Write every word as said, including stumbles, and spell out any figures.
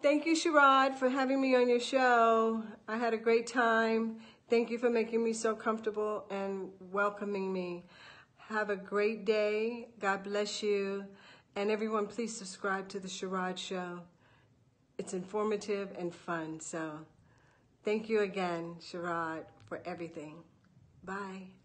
Thank you, Sherard, for having me on your show. I had a great time. Thank you for making me so comfortable and welcoming me. Have a great day. God bless you. And everyone, please subscribe to the Sherard Show. It's informative and fun. So thank you again, Sherard, for everything. Bye.